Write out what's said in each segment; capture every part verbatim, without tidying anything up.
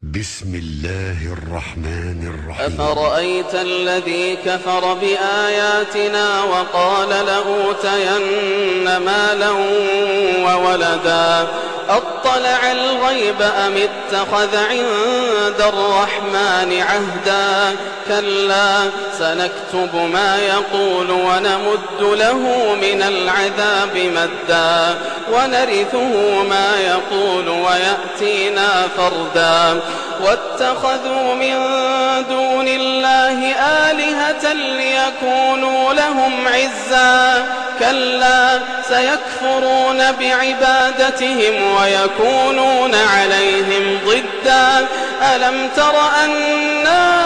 بسم الله الرحمن الرحيم. أفرأيت الذي كفر بآياتنا وقال لأوتين مالا وولدا أطلع الغيب أم اتخذ عند الرحمن عهدا كلا سنكتب ما يقول ونمد له من العذاب مدا ونرثه ما يقول ويأتينا فردا واتخذوا من دون الله آلهة ليكونوا لهم عزا كلا سيكفرون بعبادتهم ويكونون عليهم ضدا ألم تر أنا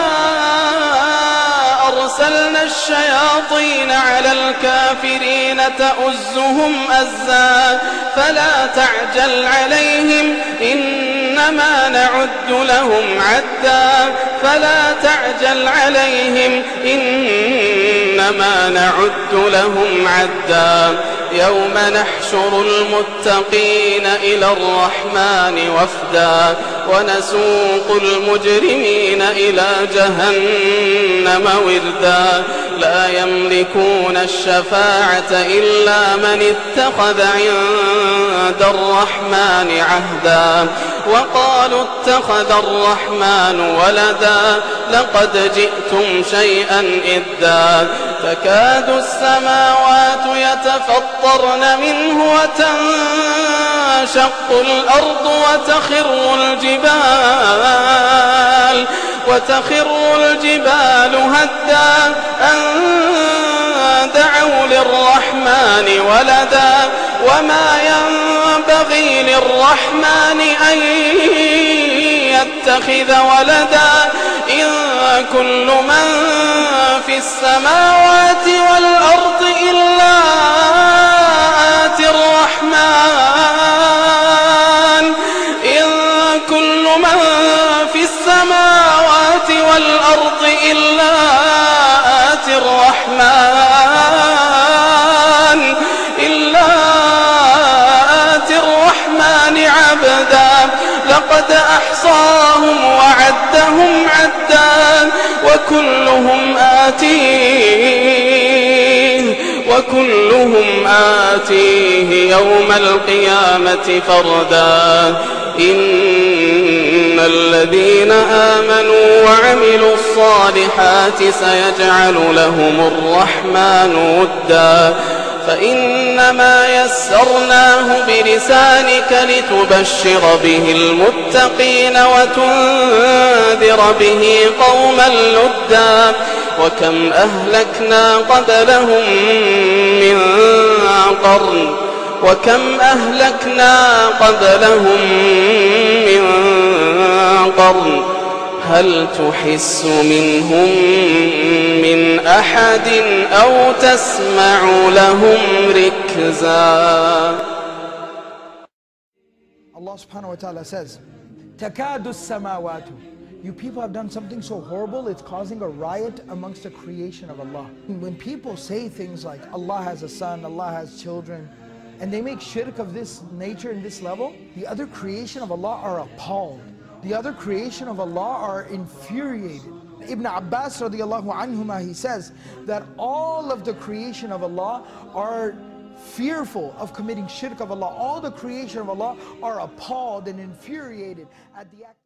أرسلنا الشياطين على الكافرين تؤزهم أزا فلا تعجل عليهم إنما نعد لهم عدا فلا تعجل عليهم إنما نعد لهم عدا يوم نحشر المتقين إلى الرحمن وفدا ونسوق المجرمين إلى جهنم وردا لا يملكون الشفاعة إلا من اتخذ عند الرحمن عهدا وقالوا اتخذ الرحمن ولدا لقد جئتم شيئا إدا تكاد السماوات يتفطرن منه وتنشق الأرض وتخر الجبال وتخر الجبال هدا أن دعوا للرحمن ولدا وما ينبغي للرحمن أن يتخذ ولدا إن كل من في السماوات والأرض إلا آتي الرحمن إن كل من في السماوات والأرض إلا آتي الرحمن إلا آتي الرحمن عبدا لقد أحصاهم وعدهم عدا وكلهم آتيه وكلهم آتيه يوم القيامة فردا إن الذين آمنوا وعملوا الصالحات سيجعل لهم الرحمن ودا فإنما يسرناه بلسانك لتبشر به المتقين وتنذر به قوما لدا وكم أهلكنا قبلهم من قرن وكم أهلكنا قبلهم من قرن هل تحس منهم من أحد أو تسمع لهم ركزا. Allah subhanahu wa ta'ala says, تَكَادُ السَّمَاوَاتُ. You people have done something so horrible, it's causing a riot amongst the creation of Allah. When people say things like Allah has a son, Allah has children, and they make shirk of this nature and this level, the other creation of Allah are appalled. The other creation of Allah are infuriated. Ibn Abbas radiallahu anhuma, he says that all of the creation of Allah are fearful of committing shirk of Allah. All the creation of Allah are appalled and infuriated at the act.